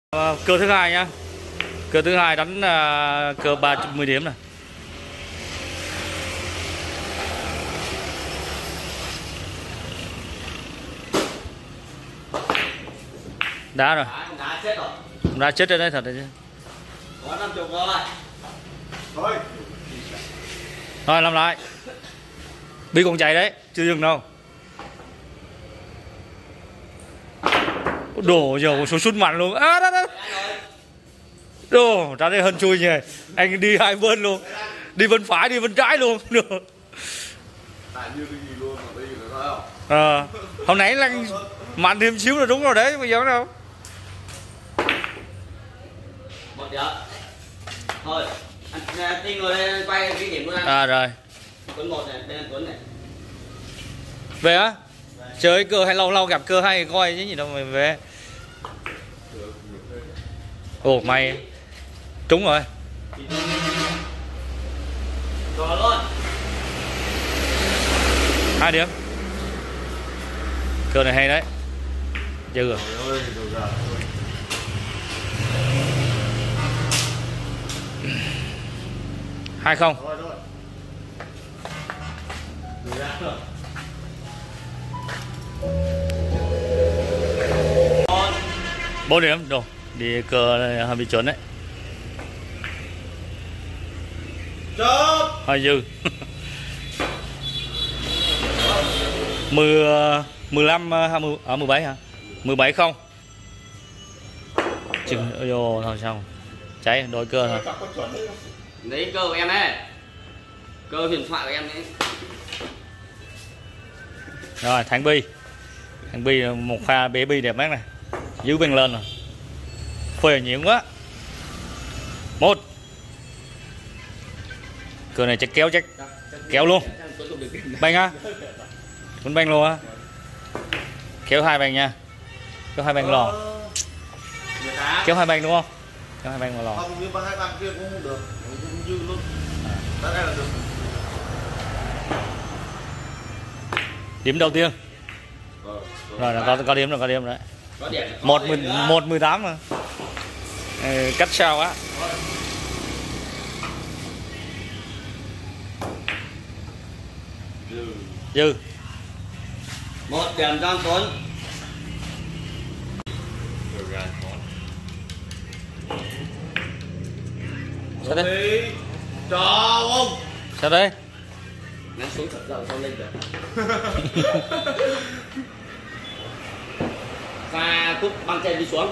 Cờ thứ hai nhá. Cờ thứ hai đánh cờ 30 điểm này. Đá rồi. Đá chết rồi. Đá chết trên đấy thật đấy chứ. Có 50 rồi. Thôi. Thôi làm lại. Bi còn chạy đấy, chưa dừng đâu. Đổ dầu số sút mạnh luôn. À đó đó. Đồ, ra đây hên chui nhỉ. Anh đi hai bên luôn. Đi bên phải, đi bên trái luôn. Tại như cái gì luôn mà bây giờ thấy không? Hồi nãy là mạnh thêm xíu là đúng rồi đấy, bây giờ đâu. Một điểm. Thôi, anh Tinh ngồi đây quay cái điểm luôn anh. À rồi. Tuấn 1 này, đây là Tuấn này. Về á? Chơi cơ hay lâu lâu gặp cơ hay coi chứ gì đâu mà về. Ồ mày trúng rồi. Rồi luôn. 2 điểm. Cơ này hay đấy. Dư rồi. 2-0. 4 điểm. Đồ. Đi cơ này hơi bị chuẩn đấy. Hơi dư. 15 17 hả? 17 không. Chừng vô thôi xong. Cháy đổi cơ thôi. Lấy cơ của em đấy. Cơ huyền thoại của em đấy. Rồi thắng bi. Thắng bi một pha bé bi đẹp mắt này. Giữ bên lên rồi. Phê nhiều quá. 1. Cơ này chắc kéo luôn. Banh á. Muốn banh luôn á. Kéo 2 banh nha. Kéo 2 banh lò. Kéo 2 banh đúng không? Kéo 2 banh vào lò. Không, nhưng mà 2 banh kia cũng không được. Cũng dư luôn. Đó đây là được. Điểm đầu tiên. Rồi là có điểm rồi, có điểm đấy. 1-18 mà. Cách sao á. Dư. 1 điểm cho anh Tuấn. Sao đấy? Cho ông. Sao đấy? Ném xuống thật dầu sao lên được. Pha cúp băng trên đi xuống.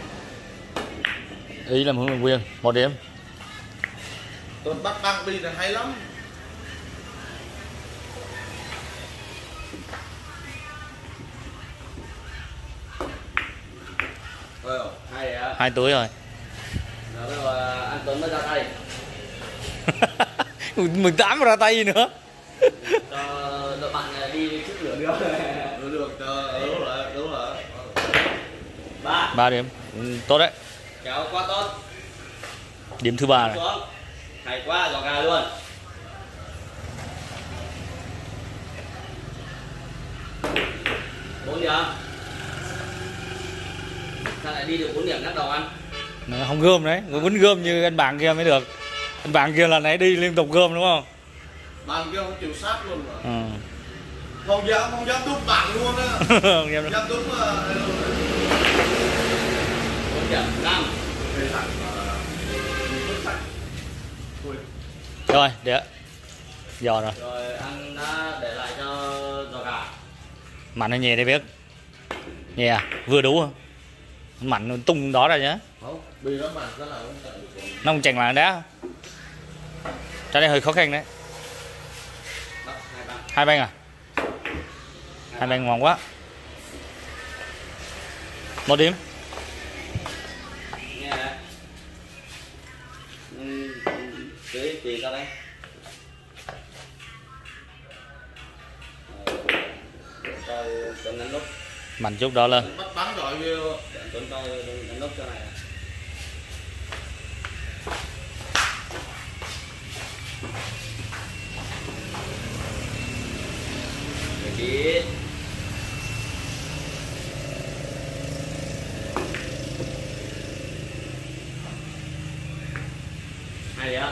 Ý làm huấn luyện viên. 1 điểm. Tuấn bắt băng đi là hay lắm. Hay á. 2 tuổi rồi. Rồi anh Tuấn mới ra tay. 18 mà ra tay gì nữa. Cho đội bạn đi trước lửa được. Được, đúng rồi. 3 điểm. Tốt đấy. Kéo quá tốt. Điểm thứ 3 này. Xuống. Hay quá, giò gà luôn. 4 điểm. Sao lại đi được 4 điểm nhắc đầu anh? Nó không gom đấy, người quýnh gom như anh bạn kia mới được. Anh bạn kia là nãy đi liên tục gom đúng không? Bạn kia không chịu sát luôn mà. Không dám đúng bạn luôn á. Không dám đúng mà. 4 điểm 5. Rồi, để giò rồi. Rồi anh đã để lại cho giò gà. Mạnh hay nhẹ đây biết. Nhẹ à? Vừa đủ không? Mạnh tung đó ra nhá. Không, vì nó mạnh rất là nó không chành lại đá. Trái này hơi khó khăn đấy. 2 banh à? 2 banh ngon quá. 1 điểm. Nghe đấy. Tùy sao đây? Cho ngắn nút. Mạnh chút đó lên. Bắt bắn rồi kêu. Tuấn cho ngắn nút cho này. Chị 2 điểm.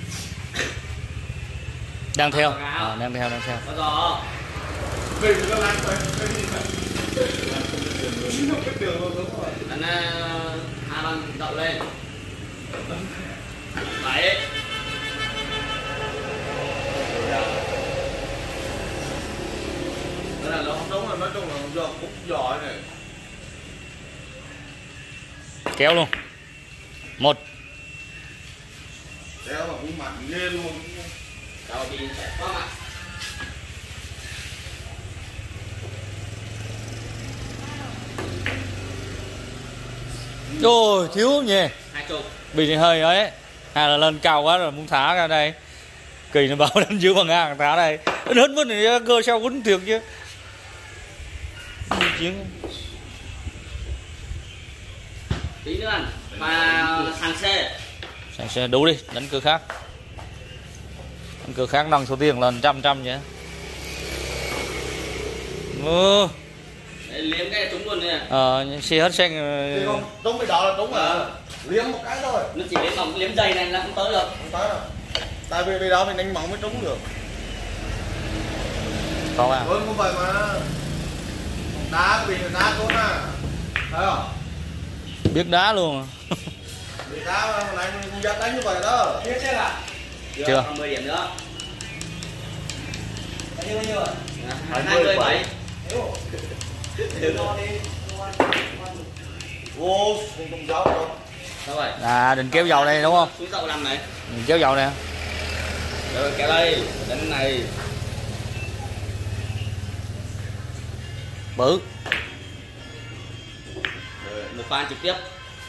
Đang theo. Có Đang theo. có giò. Đánh 2 băng đậu lên. 7. Đó là nó không đúng rồi, nói chung là do cút giỏi này. Kéo luôn. 1. Kéo mà cũng mạnh ghê luôn. Đầu bị chạy quá mặt. Ôi thiếu nhỉ. 20. Bị hơi ấy. Hay là lên cao quá rồi muốn thả ra đây. Kỳ nó bảo đánh dưới bằng ngang thả đây. Nó hết mất này cơ sao quýnh thiệt chứ. Chiến. Tí nữa anh. Và thằng C. Sàn xe đủ đi, đánh cơ khác. Đánh cơ khác nâng số tiền lên trăm vậy. Để liếm cái trúng luôn nè. Xe hết xanh. Thì không, trúng cái đó là trúng à. Liếm một cái thôi. Nó chỉ liếm vòng liếm dây này là không tới được. Không tới đâu. Tại vì đó mình đánh mỏng mới trúng được. Có à? Không phải mà. Đá vì đá tốt à. Thấy không? Biết đá luôn. Vì đá mà lại mình không dám đánh như vậy đó. Biết chưa ạ? Chưa. Còn 10 điểm nữa. Bao nhiêu rồi? 27. Ô, không giáo đâu. Sao vậy? Định kéo dầu đây đúng không? Xuống dậu 5 này. Định kéo dầu nè. Rồi kéo đây, đánh này. Bự. Một pha trực tiếp.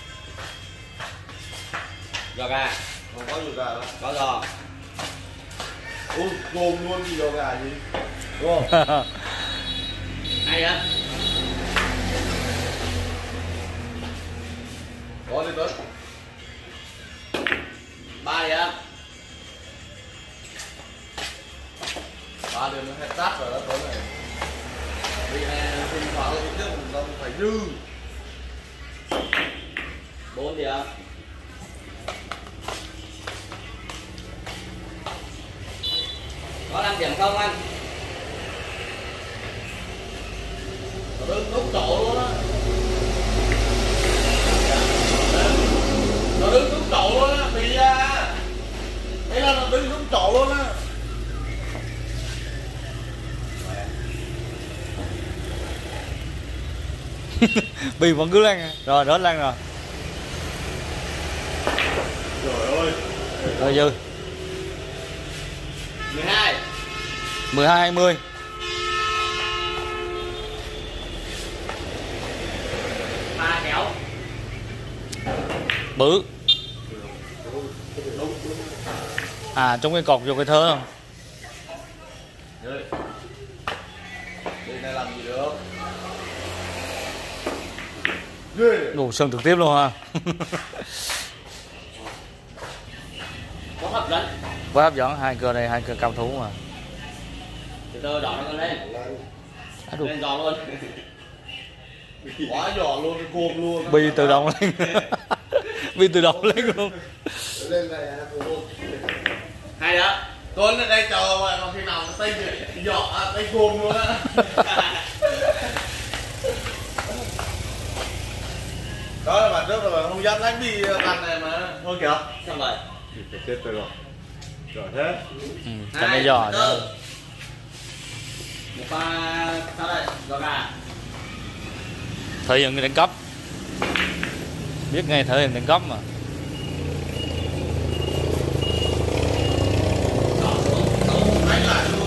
Giò gà. Không có gì cả đâu. Có giò. Ôi, gồm luôn gì giò gà gì. Đúng không? Hay á. Có đi tới. 3 điểm. 3 điểm nó hết tát rồi đó tối này. Vì thỉnh thoảng là chứ mình phải dư. 4 điểm. Có 5 điểm không anh? Nó đứng đúng chỗ luôn á. Nó đứng đúng chỗ luôn á, bị ra. Thế là nó đứng đúng chỗ luôn á. Bì vẫn cứ lên. Rồi rớt lên rồi. Trời ơi. Rồi dư. 12. 12 20. Pha kéo. Bự. Trong cái cột vô cái thớ không? Đây. Đây này làm gì được. Ghê. Đủ sân trực tiếp luôn ha. Có hấp dẫn. Quá hấp dẫn, hai cơ đây, hai cơ cao thủ mà. Từ từ đỏ nó lên. Đủ. Lên giò luôn. Quá giỏi luôn, cồm luôn. Bi tự động lên. Bi tự động lên luôn. Lên này luôn. Hay đó. Tuấn ở đây chờ mà khi nào nó tay giỏ tay cồm luôn á. Đó là bạn trước rồi, không dám đánh bi căn này mà. Thôi kìa. Xong rồi. Chết tôi rồi. Giỏi thế. Cái này giỏi đó. Một pha sao đây? Giò gà. Thể hiện cái đẳng cấp. Biết ngay thể hiện đẳng cấp mà. Đánh lại luôn.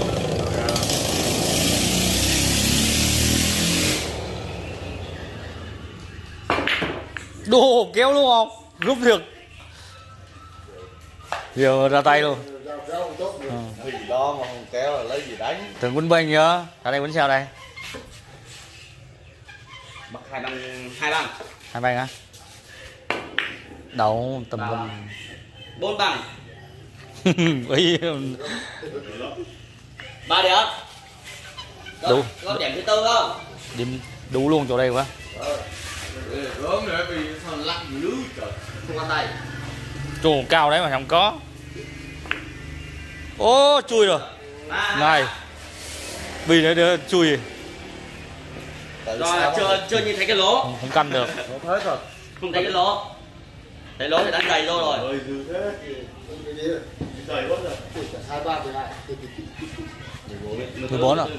Đồ kéo luôn không? Rút thiệt. Giờ ra tay luôn. Thì đó mà không kéo là lấy gì đánh. Từng quýnh bênh nhớ. Ở đây quýnh sao đây? Bật 2 băng 2 băng. 2 bênh hả? Đậu tầm tầm. 4 băng. Ý 3 điểm. Đủ. Có điểm thứ tư không? điểm đủ luôn chỗ đây quá. Gớm nữa vì thằng lắc dữ trời. Không có tay. Chù cao đấy mà không có. Ô chui rồi. Này. Vì nó đưa chui. Rồi chưa nhìn thấy cái lỗ. Không căn được. Hết rồi. Không thấy cái lỗ. Thấy lỗ thì đã đầy vô rồi. Ơi dư thế. Đầy quá rồi. 23 12. 14 ạ.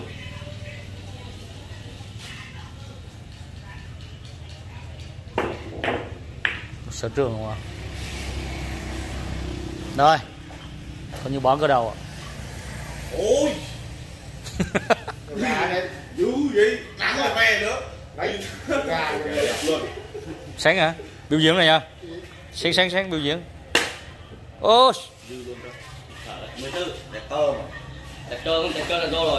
Sở trường đúng không? Rồi. Có như bón cơ đầu ạ. Ôi. Gà này dữ vậy, trắng là ve nữa. Đấy, gà này luôn. Sáng hả? Biểu diễn này nha. Sáng biểu diễn. Ô. Dư luôn đó. 14. Đẹp tơ mà. Đẹp trơn là vô rồi.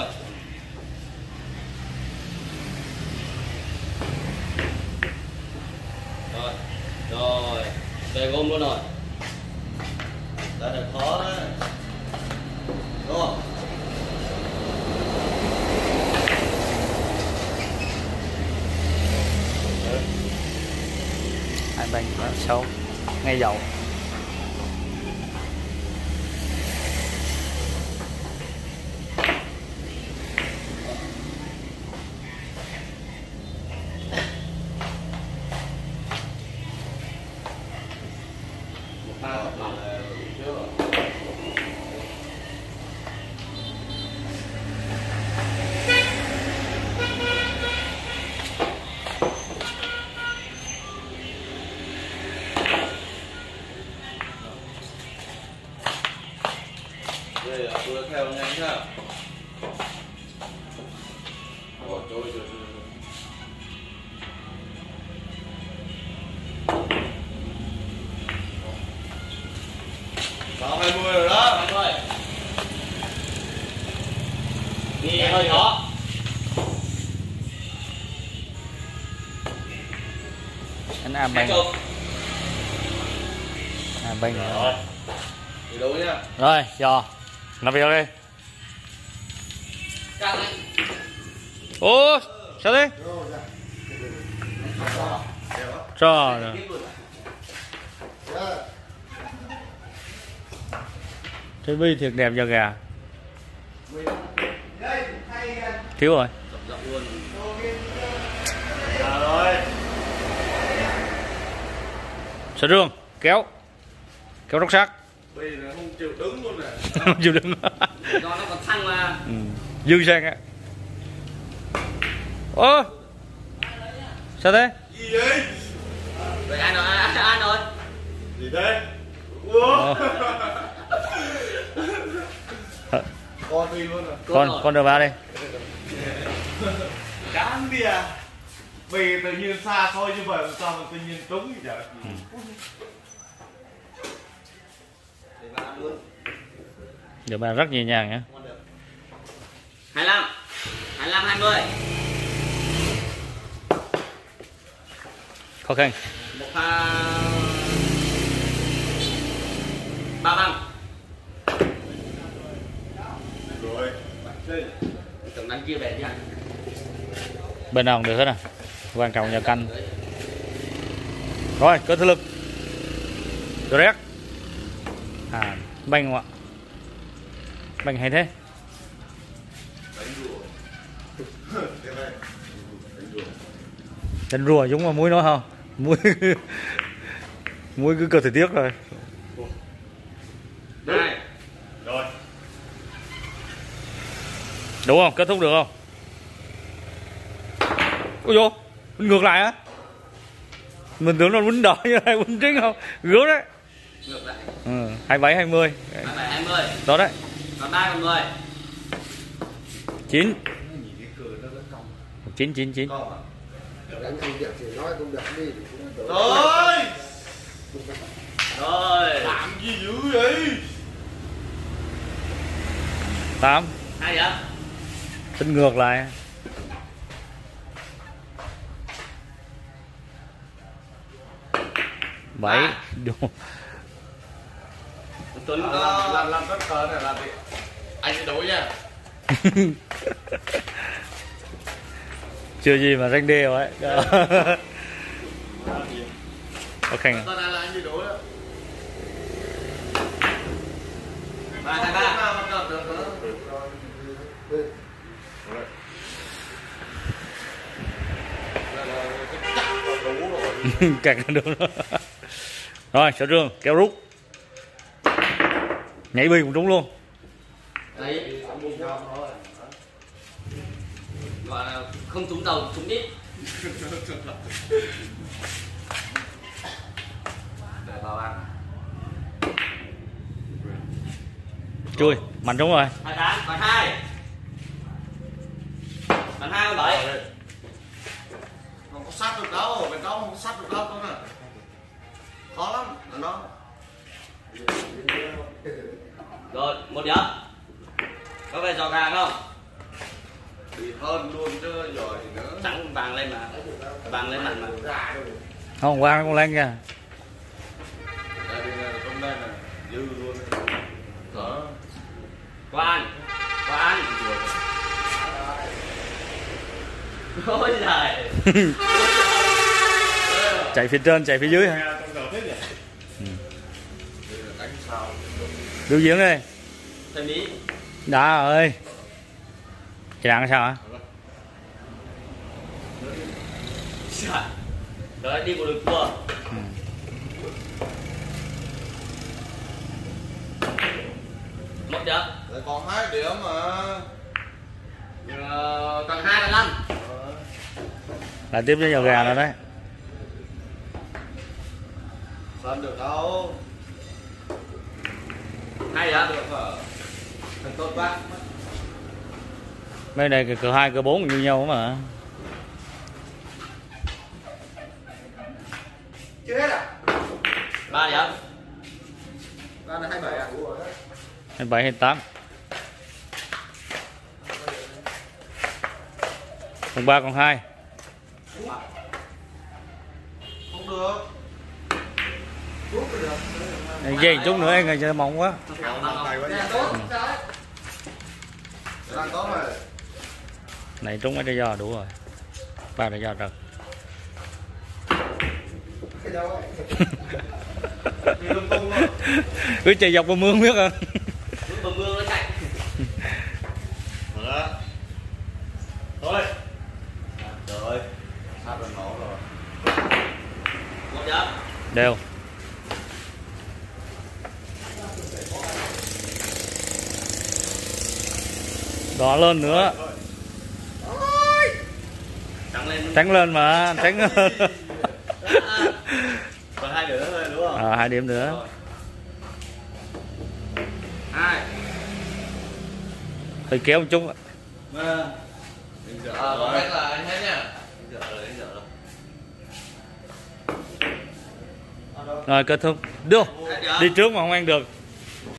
Rồi, về gom luôn rồi. Đã được khó đấy. Đúng không? Hai bên nó sâu. Ngay dầu. Đây là tôi theo nhanh nhá. Ồ, trời. 20 rồi đó. 20. Đi hơi khó. Anh am bên. Bên Rồi. Thì đúng nhá. rồi, giờ làm việc đi. Căng anh. Ô, sao thế? Trời ơi. Thế bi thiệt đẹp giờ gà. Thiếu rồi. Rồi. Sở trường, kéo róc sắt. Bây giờ không chịu đứng luôn này. Không chịu đứng. Do nó còn thăng mà. Dư sang á. Ô, sao thế? Gì vậy? Vậy anh ơi. Gì thế? Ủa? Con đi luôn rồi. Con đưa vào đi. Cán đi à? Vì tự nhiên xa xôi như vậy sao mà tự nhiên trúng như vậy? Đưa vào rất nhẹ nhàng nhé. 25. 25 20. Khó khăn. 1 2 3 băng. Rồi. Tưởng đánh chia về chứ anh. Bên nào cũng được hết à. Quan trọng là canh. Rồi, cơ thể lực. Direct. À, banh không ạ? Banh hay thế. Đánh rùa giống mà muối nói không? Muối cứ cơ thể tiếc rồi. Đây. Rồi. Đúng không? Kết thúc được không? Ôi dồi, ngược lại á. Mình tưởng nó quýnh đỏ như này, quýnh trứng không? Gớm đấy. Ngược lại. 27 20. 27 20. Đó đấy. Và 3 còn 10. 9. 9. Đánh không được thì nói không được đi. Rồi. Rồi. Làm gì dữ vậy? 8. Hay vậy? Tính ngược lại. 7. Đúng. Tuấn Làm tất cờ này là gì? Anh sẽ đổi nha. Chưa gì mà ranh đê rồi ấy. Ok. Con này là anh đi đổi đó. 2 3. Cắt đúng rồi. Rồi Sở Trương kéo rút, nhảy bi cũng trúng luôn. Đấy, gọi là không trúng đầu trúng đít. Để vào ăn. Chui mạnh trúng rồi. 28, bàn 2. Bàn 2 con 7. Không có sát được đâu, bên đó không có sát được đâu con à. Khó lắm, ở đó. Rồi, 1 điểm. Có phải giò gà không? Bị hơn luôn chứ giỏi gì nữa. Trắng vàng lên mà. Vàng lên mặt mà. Không qua con lên kìa. Đây là trong đây là dư luôn. Đó. Qua ăn. Qua ăn. Ôi giời. Chạy phía trên chạy phía dưới hả? Đánh sao? Biểu diễn đi. Thầy Mỹ. Đã ơi. Chị đang sao hả? Trời. Đấy, đi một đường cua. Một điểm. Đấy, còn 2 điểm mà. Tầng 2 tầng 5. Lại tiếp với giò gà rồi đấy. Sao được đâu. 2 điểm. Được hả? Thành tốt quá. Mấy này cờ 2 cờ 4 như nhau mà. Chưa hết à? 3 điểm. Ra là 27 à? 27 28. Còn 3 còn 2. Không được. Dây chút nữa anh chơi mỏng quá. Đang tốt rồi. Này trúng mấy trái giò đủ rồi. 3 trái giò rồi. Đi lung tung luôn. Cứ chạy dọc bờ mương biết không? Bờ mương nó chạy. Đó. Thôi. Rồi. Sát bên nổ rồi. 1 điểm. Đều. Đỏ lên nữa. Trắng lên mà, trắng lên. Còn 2 điểm thôi đúng không? 2 điểm nữa. 2. Hơi kéo một chút. Có hết là anh hết nha. Rồi kết thúc. Được. Đi trước mà không ăn được.